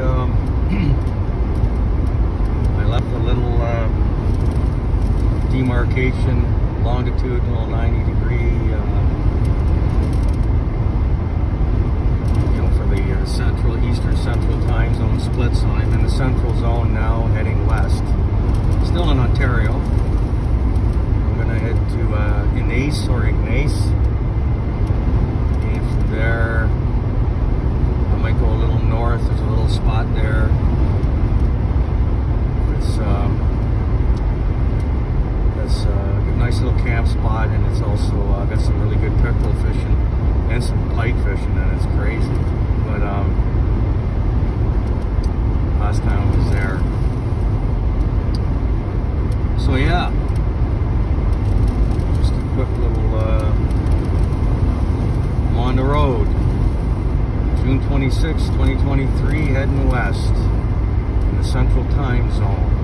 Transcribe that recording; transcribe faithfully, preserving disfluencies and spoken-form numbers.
um, I left a little uh, demarcation, longitudinal ninety degree, uh, you know, for the uh, central, eastern central time zone split. So I'm in the central zone now, heading west. Still in Ontario. I'm gonna head to uh, Ignace or Ignace, and from there I might go a little north. There's a little spot there. It's um, that's uh, a nice little camp spot, and it's also uh, got some really good pickerel fishing and some pike fishing, and it's crazy. But um, last time I was there. So yeah, just a quick little, uh, I'm on the road, June twenty-sixth, twenty twenty-three, heading west in the central time zone.